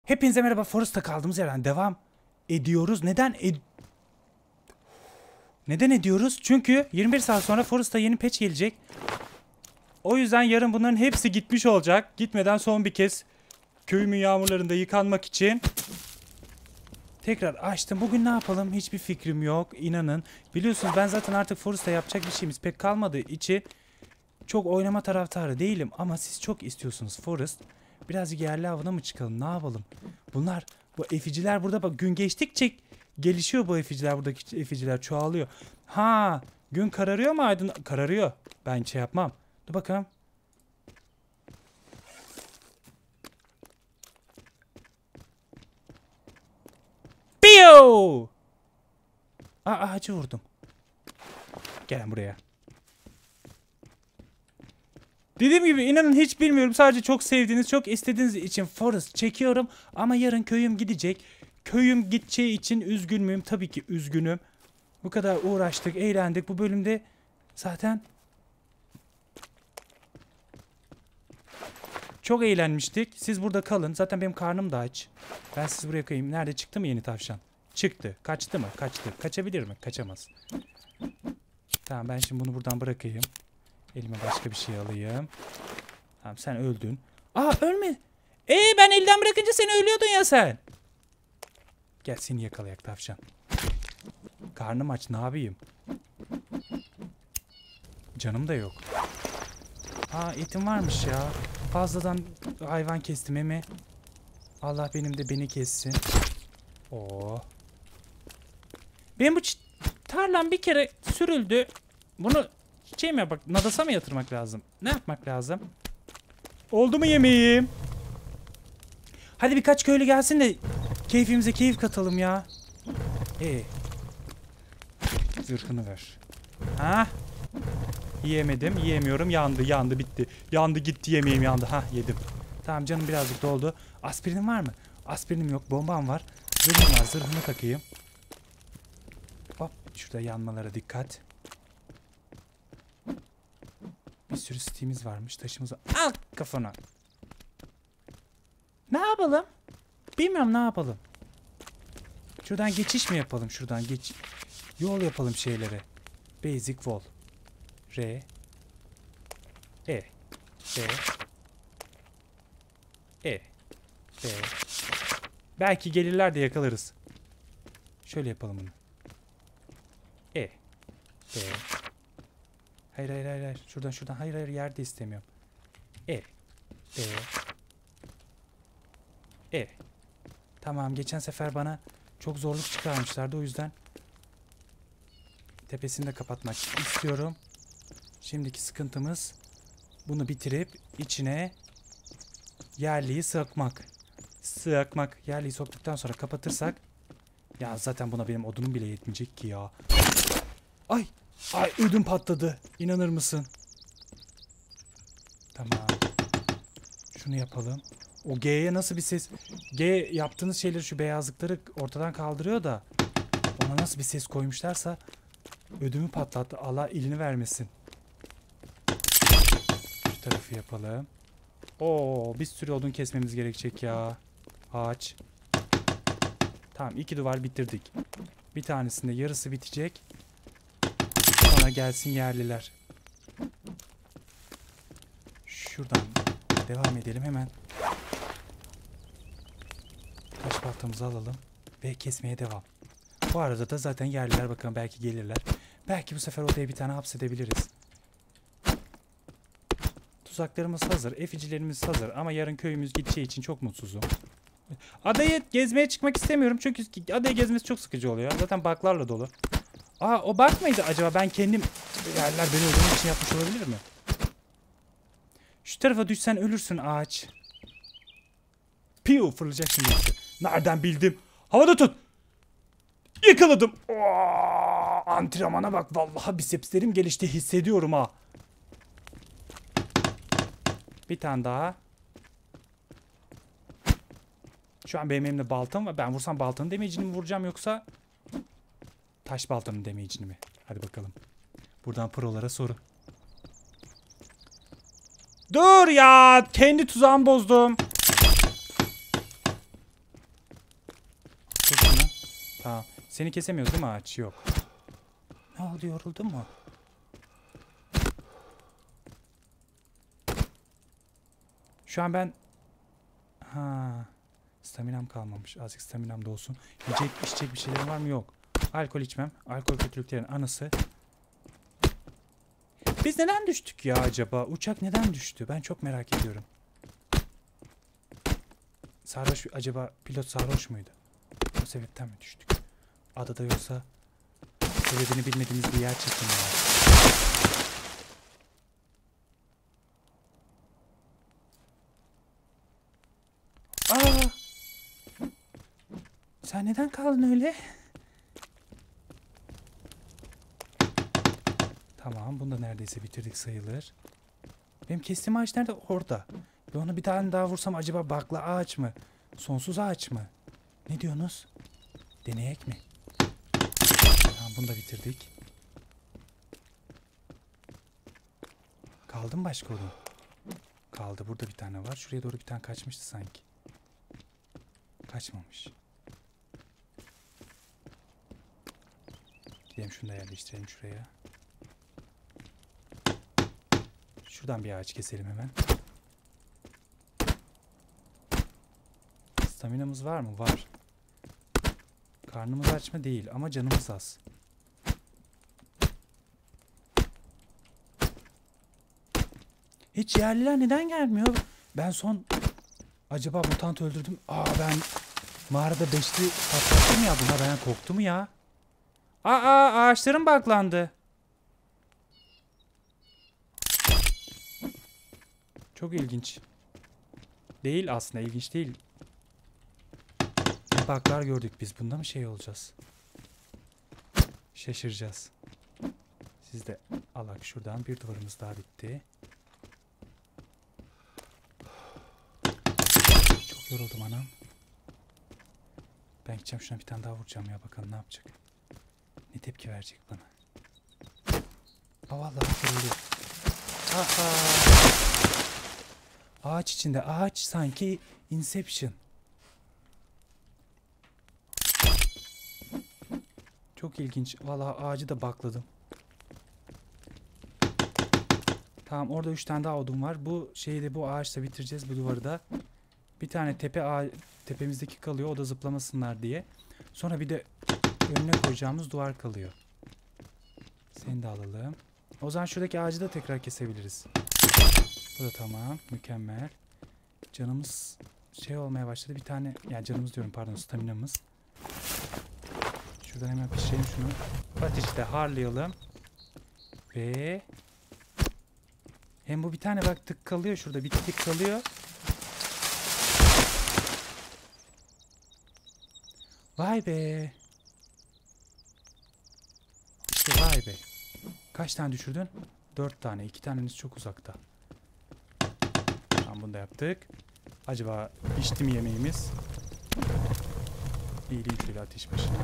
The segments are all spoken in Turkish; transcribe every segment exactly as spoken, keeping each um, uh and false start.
Hepinize merhaba. Forest'ta kaldığımız yerden devam ediyoruz. Neden ed Neden ediyoruz? Çünkü yirmi bir saat sonra Forest'ta yeni patch gelecek. O yüzden yarın bunların hepsi gitmiş olacak. Gitmeden son bir kez köyümün yağmurlarında yıkanmak için tekrar açtım. Bugün ne yapalım? Hiçbir fikrim yok. İnanın. Biliyorsunuz ben zaten artık Forest'ta yapacak bir şeyimiz pek kalmadığı için çok oynama taraftarı değilim. Ama siz çok istiyorsunuz Forest. Birazcık yerli avına mı çıkalım? Ne yapalım? Bunlar, bu eficiler burada bak, gün geçtikçe gelişiyor bu eficiler. Buradaki eficiler çoğalıyor. Ha, gün kararıyor mu aydın? Kararıyor. Ben şey yapmam. Dur bakalım. Piyo! Aa, ağacı vurdum. Gelin buraya. Dediğim gibi inanın hiç bilmiyorum. Sadece çok sevdiğiniz, çok istediğiniz için Forest çekiyorum. Ama yarın köyüm gidecek. Köyüm gideceği için üzgün müyüm? Tabii ki üzgünüm. Bu kadar uğraştık, eğlendik. Bu bölümde zaten çok eğlenmiştik. Siz burada kalın. Zaten benim karnım da aç. Ben sizi buraya koyayım. Nerede, çıktı mı yeni tavşan? Çıktı. Kaçtı mı? Kaçtı. Kaçabilir mi? Kaçamaz. Tamam, ben şimdi bunu buradan bırakayım. Elime başka bir şey alayım. Tamam, sen öldün. Aa, ölme. Ee ben elden bırakınca sen ölüyordun ya sen. Gel seni yakalayak tavşan. Karnım aç, ne yapayım? Canım da yok. Aa, etim varmış ya. Fazladan hayvan kestim emi. Allah benim de beni kessin. Oo. Benim bu tarlam bir kere sürüldü. Bunu şey mi bak, nadasa mı yatırmak lazım? Ne yapmak lazım? Oldu mu yemeğim? Hadi birkaç köylü gelsin de keyfimize keyif katalım ya. Ee. Zırhını ver. Ha? Yiyemedim, yiyemiyorum. Yandı, yandı, bitti. Yandı, gitti, yemeğim yandı. Ha, yedim. Tamam, canım birazcık doldu. Aspirinim var mı? Aspirinim yok, bombam var. Zırhım var, zırhımı takayım. Hop, şurada yanmalara dikkat. Bir sürü steam'imiz varmış, taşımız var. Al kafana. Ne yapalım? Bilmiyorum, ne yapalım. Şuradan geçiş mi yapalım? Şuradan geç. Yol yapalım şeylere. Basic wall. R. E. B. E. B. Belki gelirler de yakalarız. Şöyle yapalım bunu. E. B. Hayır hayır hayır. hayır. Şuradan şuradan. Hayır hayır, yerde istemiyorum. E. B. E. Tamam, geçen sefer bana çok zorluk çıkarmışlardı, o yüzden tepesini de kapatmak istiyorum. Şimdiki sıkıntımız bunu bitirip içine yerliyi sokmak. Sokmak. Yerliyi soktuktan sonra kapatırsak, ya zaten buna benim odunum bile yetmeyecek ki ya. Ay! Ay, ödüm patladı. İnanır mısın? Tamam. Şunu yapalım. O G'ye nasıl bir ses? G yaptığınız şeyleri, şu beyazlıkları ortadan kaldırıyor da ona nasıl bir ses koymuşlarsa ödümü patlattı. Allah elini vermesin. Şu tarafı yapalım. Oo, bir sürü odun kesmemiz gerekecek ya. Ağaç. Tamam, iki duvar bitirdik. Bir tanesinde yarısı bitecek. Sonra gelsin yerliler. Şuradan devam edelim hemen. Taş baltamızı alalım ve kesmeye devam. Bu arada da zaten yerliler, bakalım belki gelirler. Belki bu sefer odaya bir tane hapsedebiliriz. Tuzaklarımız hazır, eficilerimiz hazır ama yarın köyümüz gideceği için çok mutsuzum. Adayı gezmeye çıkmak istemiyorum çünkü adayı gezmesi çok sıkıcı oluyor. Zaten bug'larla dolu. Aa, o bug mıydı acaba? Ben kendim, yerler beni öldürmek için yapmış olabilir mi? Şu tarafa düşsen ölürsün ağaç. Piu, fırlayacak şimdi. Nereden bildim? Havada tut. Yakaladım. Oo, antrenmana bak. Vallahi bisepslerim gelişti, hissediyorum ha. Bir tane daha. Şu an benim elimde baltam var. Ben vursam baltanın damage'ini mi vuracağım, yoksa taş baltanın damage'ini mi? Hadi bakalım. Buradan prolara soru. Dur ya! Kendi tuzağımı bozdum. Tamam. Seni kesemiyoruz değil mi ağaç? Yok. Ne oldu, yoruldun mu? Şu an ben... Ha, staminam kalmamış. Azıcık staminam da olsun. Yiyecek, içecek bir şeylerim var mı? Yok. Alkol içmem. Alkol kötülüklerin anası. Biz neden düştük ya acaba? Uçak neden düştü? Ben çok merak ediyorum. Sarhoş, acaba pilot sarhoş muydu? O sebepten mi düştük? Adada yoksa sebebini bilmediğimiz bir yer çekimi var. Aa! Sen neden kaldın öyle? Tamam, bunu da neredeyse bitirdik sayılır. Benim kestiğim ağaç nerede? Orada. Ve onu bir tane daha vursam acaba bakla ağaç mı? Sonsuz ağaç mı? Ne diyorsunuz? Deneyek mi? Tamam, bunu da bitirdik. Kaldı mı başka odun? Kaldı. Burada bir tane var. Şuraya doğru bir tane kaçmıştı sanki. Kaçmamış. Gidelim şunu da yerleştirelim şuraya. Şuradan bir ağaç keselim hemen. Staminamız var mı? Var. Karnımız aç mı? Değil. Ama canımız az. Hiç yerliler neden gelmiyor? Ben son... Acaba mutant öldürdüm. Aa, ben mağarada beşli patlattım ya. Buna ben korktu mu ya? Aa, ağaçlarım baklandı. Çok ilginç. Değil aslında, ilginç değil. Baklar gördük biz. Bunda mı şey olacağız? Şaşıracağız. Siz de alak şuradan. Bir duvarımız daha bitti. Çok yoruldum anam. Ben gideceğim şuna bir tane daha vuracağım ya. Bakalım ne yapacak. Ne tepki verecek bana. Aa, vallahi kırılıyor. Aha. Ağaç içinde. Ağaç sanki Inception. Çok ilginç. Vallahi ağacı da bakladım. Tamam, orada üç tane daha odun var. Bu şeyi de bu ağaçla bitireceğiz, bu duvarı da. Bir tane tepe ağa tepemizdeki kalıyor. O da zıplamasınlar diye. Sonra bir de önüne koyacağımız duvar kalıyor. Seni de alalım. O zaman şuradaki ağacı da tekrar kesebiliriz. Bu da tamam. Mükemmel. Canımız şey olmaya başladı. Bir tane, yani canımız diyorum pardon, staminamız. Şuradan hemen pişirelim şunu. Ateşte harlayalım. Ve hem bu bir tane bak tık kalıyor şurada. Bir tık kalıyor. Vay be. İşte vay be. Kaç tane düşürdün? Dört tane. İki taneniz çok uzakta. Tamam, bunu da yaptık. Acaba pişti mi yemeğimiz? İyiliğim şöyle ateş başına.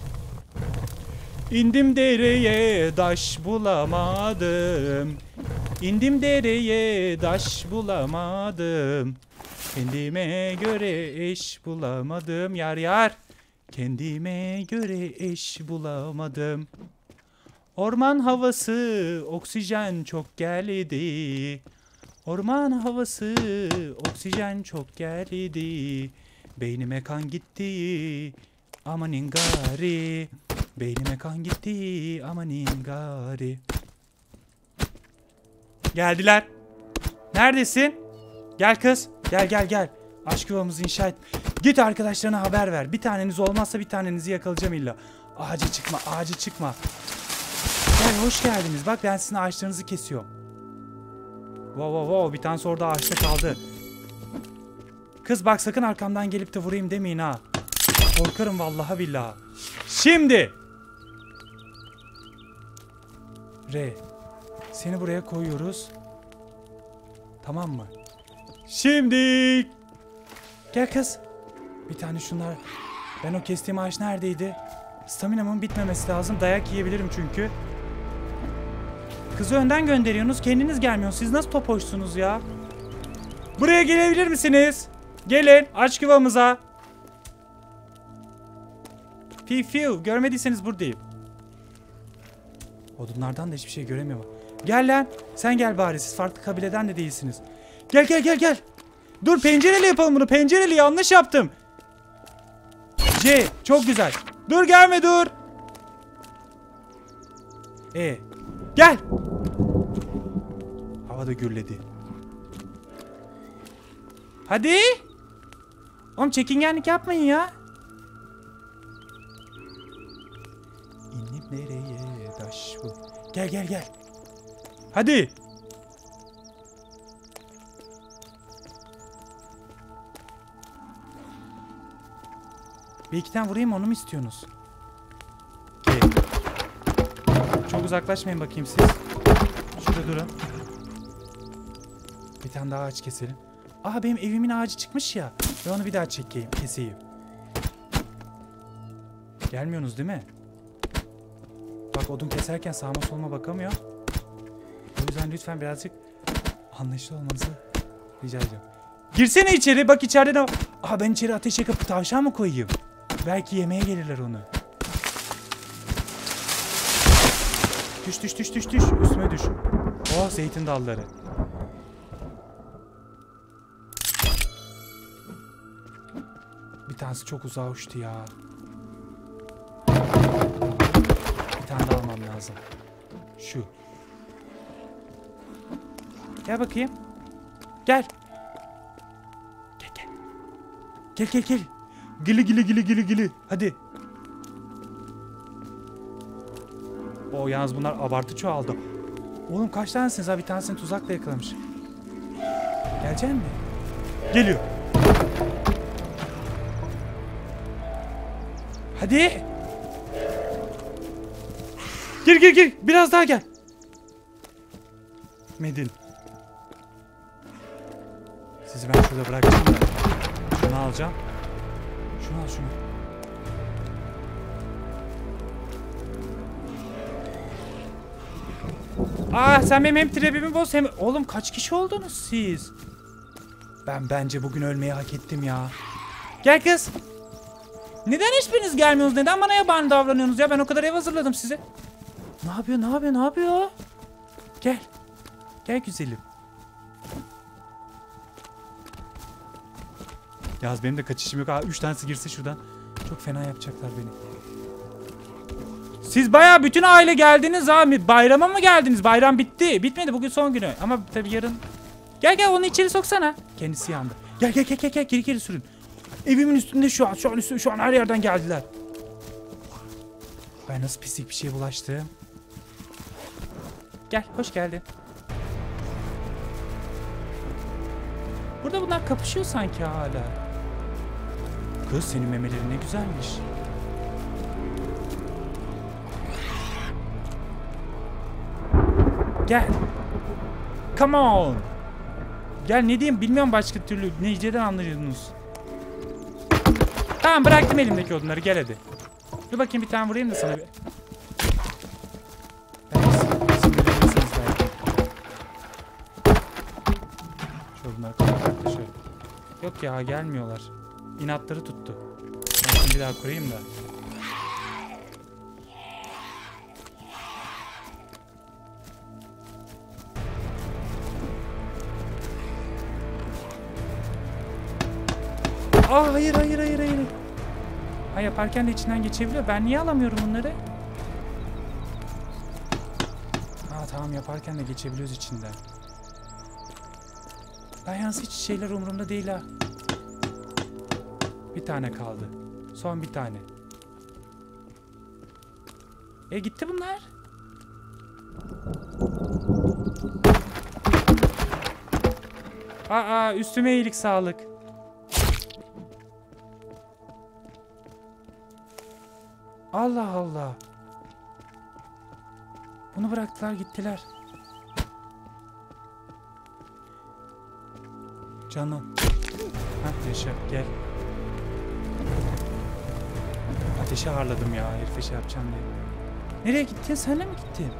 İndim dereye taş bulamadım. İndim dereye taş bulamadım. Kendime göre eş bulamadım. Yar yar. Kendime göre eş bulamadım. Orman havası oksijen çok geldi. Orman havası oksijen çok geldi. Beynime kan gitti. Amanin gari. Beynime kan gitti. Amanin gari. Geldiler. Neredesin? Gel kız. Gel gel gel. Aşk yuvamızı inşa et. Git arkadaşlarına haber ver. Bir taneniz olmazsa bir tanenizi yakalayacağım illa. Ağaca çıkma, ağaca çıkma. Gel, hoş geldiniz. Bak, ben sizin ağaçlarınızı kesiyorum. Wow wow wow, bir tanesi orada ağaçta kaldı. Kız bak, sakın arkamdan gelip de vurayım demeyin ha. Korkarım vallahi billahi. Şimdi. R. Seni buraya koyuyoruz. Tamam mı? Şimdi. Gel kız. Bir tane şunlar. Ben o kestiğim ağaç neredeydi? Staminamın bitmemesi lazım. Dayak yiyebilirim çünkü. Kızı önden gönderiyorsunuz. Kendiniz gelmiyorsunuz. Siz nasıl topoşsunuz ya? Buraya gelebilir misiniz? Gelin. Aç yuvamıza. Piu piu. Görmediyseniz buradayım. Odunlardan da hiçbir şey göremiyorum. Gel lan. Sen gel bari. Siz farklı kabileden de değilsiniz. Gel gel gel gel. Dur pencereli yapalım bunu. Pencereli yanlış yaptım. C. Çok güzel. Dur gelme dur. E. Gel. Havada gürledi. Hadi. Oğlum çekingenlik yapmayın ya. İnip nereye taş bu? Gel gel gel. Hadi. Bir iki tane vurayım, onu mu istiyorsunuz? Okay. Çok uzaklaşmayın bakayım siz. Şurada durun. Bir tane daha ağaç keselim. Aa benim evimin ağacı çıkmış ya. Ben onu bir daha çekeyim, keseyim. Gelmiyorsunuz değil mi? Bak odun keserken sağıma soluma bakamıyor. O yüzden lütfen birazcık anlayışlı olmanızı rica ediyorum. Girsene içeri, bak içeride ne var? Aa ben içeri ateş yakıp tavşan mı koyayım? Belki yemeğe gelirler onu. Düş düş düş düş düş. Üstüme düş. Oh zeytin dalları. Bir tanesi çok uzağa uçtu ya. Bir tane daha almam lazım. Şu. Gel bakayım. Gel. Gel gel. Gel gel gel. Gili gili gili gili gili. Hadi. O yalnız bunlar abartı çoğaldı. Oğlum kaç tanesiniz ha? Bir tanesini tuzakla yakalamış. Gelecek mi? Geliyor. Hadi. Gir gir gir. Biraz daha gel. Medin. Sizi ben şurada bırakacağım da. Şunu alacağım. Şunu al şunu. Aa sen benim hem trebimi boz hem... Oğlum kaç kişi oldunuz siz? Ben bence bugün ölmeyi hak ettim ya. Gel kız. Neden hiçbiriniz gelmiyorsunuz? Neden bana yabancı davranıyorsunuz ya? Ben o kadar ev hazırladım size. Ne yapıyor? Ne yapıyor? Ne yapıyor? Gel. Gel güzelim. Yaz benim de kaçışım yok. Aa, üç tanesi girse şuradan. Çok fena yapacaklar beni. Siz bayağı bütün aile geldiniz abi. Bayrama mı geldiniz? Bayram bitti. Bitmedi, bugün son günü. Ama tabii yarın. Gel gel onu içeri soksana. Kendisi yandı. Gel gel gel gel gel geri geri sürün. Evimin üstünde şu an. Şu an üstünde, şu an her yerden geldiler. Ben nasıl pislik bir şeye bulaştım. Gel hoş geldin. Burada bunlar kapışıyor sanki hala. Kız senin memelerin ne güzelmiş. Gel. Come on. Gel ne diyeyim bilmiyorum başka türlü. Neceden anlıyorsunuz? Tamam bıraktım elimdeki odunları, gel hadi. Dur bakayım bir tane vurayım da sana bir. Şu odunları koyalım da şöyle. Yok ya gelmiyorlar. İnatları tuttu. Ben şimdi bir daha kurayım da. Aa hayır hayır hayır hayır. Ha yaparken de içinden geçebiliyor. Ben niye alamıyorum bunları? Aa tamam yaparken de geçebiliyoruz içinden. Ben yalnız hiç şeyler umurumda değil ha. Bir tane kaldı. Son bir tane. E gitti bunlar. Aa üstüme iyilik sağlık. Allah Allah. Bunu bıraktılar gittiler. Canım. Hah yaşa gel. Ateşi harladım ya herife şey yapacağım diye. Nereye gittin? Senle mi gittin?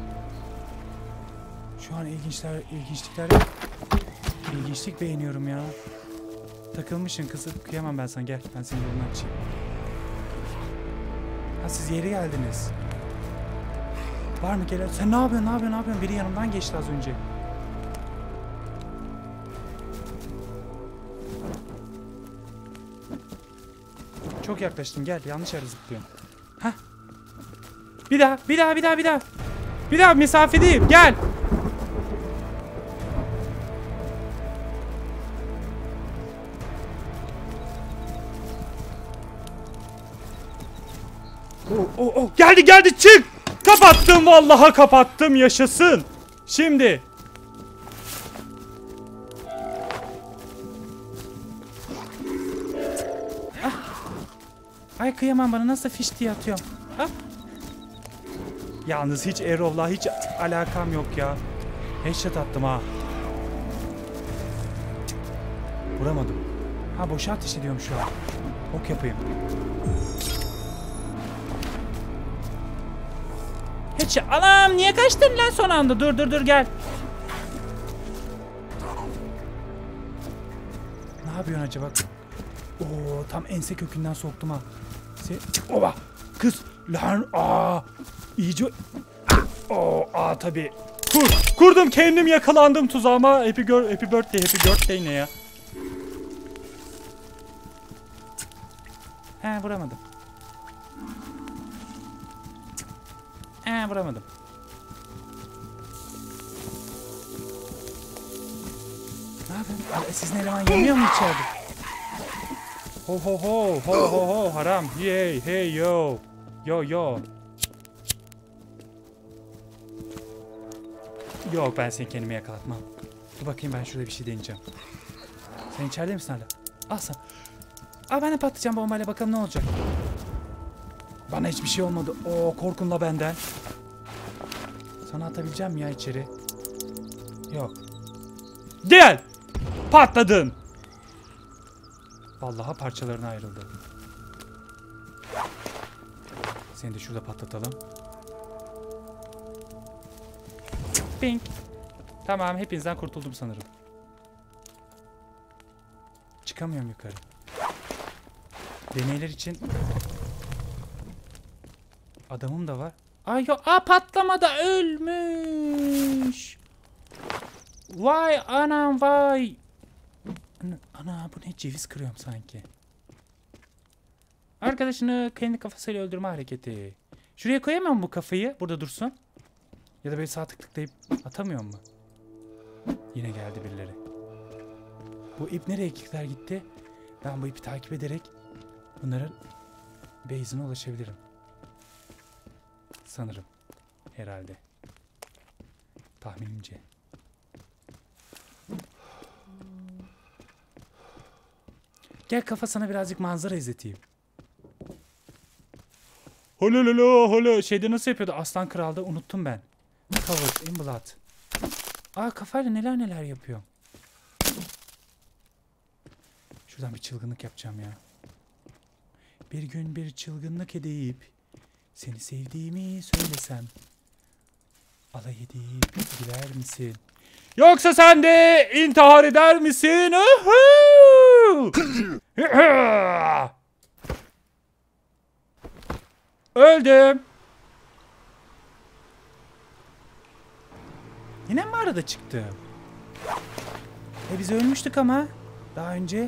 Şu an ilginçler, ilginçlikler ilginçlik beğeniyorum ya. Takılmışsın kızım. Kıyamam ben sana, gel. Ben senin yolunu açayım. Ha siz yeri geldiniz. Var mı gelen? Sen ne yapıyorsun? Ne yapıyorsun? Ne yapıyorsun? Biri yanımdan geçti az önce. Çok yaklaştın. Gel. Yanlış yere zıplıyorum. Hah. Bir daha. Bir daha. Bir daha. Bir daha. Bir daha mesafedeyim. Gel. Oh, oh, oh. Geldi geldi çık. Kapattım vallahi kapattım yaşasın. Şimdi. Ah. Ay kıyamam bana nasıl fiş diye atıyorum. Ah. Yalnız hiç Arrow'la hiç alakam yok ya. Headshot attım ha. Vuramadım. Ha boşa ateş ediyorum şu an. Ok yapayım. Hiç anam niye kaçtın lan son anda? Dur dur dur gel. Ne yapıyorsun acaba? Oo tam ense kökünden soktum ha. Sen... Oba kız lan aa iyice oo aa tabii. Kur kurdum kendim yakalandım tuzağıma. Happy girl, happy birthday, happy birthday ne ya? He vuramadım. He vuramadım. Ne yapayım? Sizin eleman yanıyor mu içeride? Ho ho ho ho ho ho haram. Hey hey yo. Yo yo. Yok ben seni kendime yakalatmam. Dur bakayım ben şurada bir şey deneyeceğim. Sen içeride misin hala? Al sen. Aa ben de patlayacağım bombayla bakalım ne olacak. Bana hiçbir şey olmadı. Oo korkunla benden. Sana atabileceğim ya içeri. Yok. Gel. Patladın. Vallahi parçalarına ayrıldı. Seni de şurada patlatalım. Pink. Tamam hepinizden kurtuldum sanırım. Çıkamıyorum yukarı. Deneyler için adamım da var. Ay yok. Aa patlamada ölmüş. Vay anam vay. Ana, ana bu ne ceviz kırıyorum sanki. Arkadaşını kendi kafasıyla öldürme hareketi. Şuraya koyamam bu kafayı. Burada dursun. Ya da böyle sağ tık tıklayıp atamıyor mu? Yine geldi birileri. Bu ip nereye kilitler gitti? Ben bu ipi takip ederek bunların base'ine ulaşabilirim. Sanırım. Herhalde. Tahminimce. Gel kafasına birazcık manzara izleteyim. Holo lolo holo. Şeyde nasıl yapıyordu? Aslan Kral'da unuttum ben. Covered in blood. Aa kafayla neler neler yapıyor. Şuradan bir çılgınlık yapacağım ya. Bir gün bir çılgınlık edeyip seni sevdiğimi söylesem alay edip gider misin? Yoksa sen de intihar eder misin? Öldüm. Yine mi arada çıktı? E biz ölmüştük ama daha önce.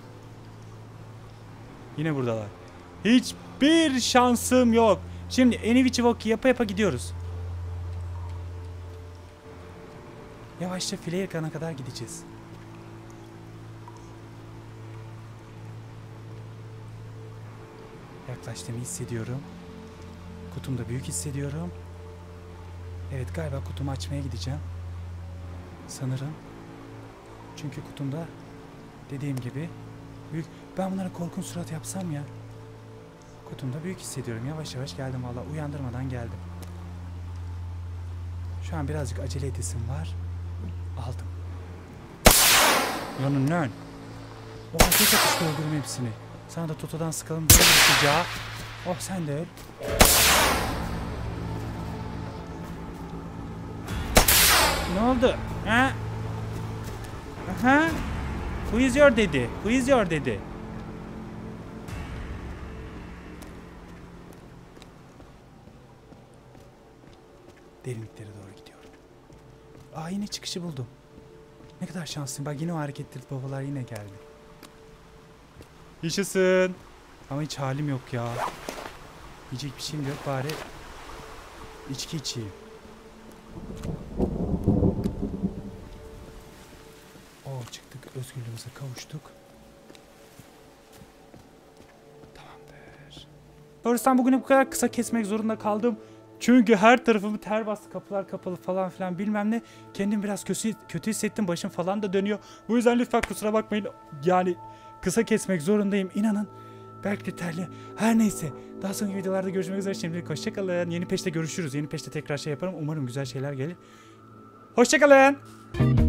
Yine buradalar. Hiçbir şansım yok. Şimdi Enivichivok'i yapa yapa gidiyoruz. Yavaşça file yakana kadar gideceğiz. Yaklaştığımı hissediyorum. Kutumda büyük hissediyorum. Evet galiba kutumu açmaya gideceğim. Sanırım. Çünkü kutumda dediğim gibi büyük. Ben bunlara korkunç surat yapsam ya. Kutumda büyük hissediyorum. Yavaş yavaş geldim valla. Uyandırmadan geldim. Şu an birazcık acele edesim var. Aldım. Yanın nön. O tek atışta öldürüm hepsini. Sana da Toto'dan sıkalım. Böyle bir sıcağı. Oh sen de öl. Ne oldu? Ha? Aha. Who is your daddy? Who is your daddy? derinliklere doğru gidiyorum. Aa, yine çıkışı buldum. Ne kadar şanslıyım. Bak yine o hareketli babalar yine geldi. Yaşasın. Ama hiç halim yok ya. Yiyecek bir şeyim de yok, bari içki içeyim. Oo, çıktık, özgürlüğümüze kavuştuk. Tamamdır. Doğrusu bugün bu kadar kısa kesmek zorunda kaldım. Çünkü her tarafımı ter bastı, kapılar kapalı falan filan bilmem ne. Kendimi biraz kötü, kötü hissettim, başım falan da dönüyor. Bu yüzden lütfen kusura bakmayın. Yani kısa kesmek zorundayım, inanın. Belki de terli. Her neyse. Daha sonraki videolarda görüşmek üzere. Şimdilik hoşçakalın. Yeni peşte görüşürüz. Yeni peşte tekrar şey yaparım. Umarım güzel şeyler gelir. Hoşçakalın.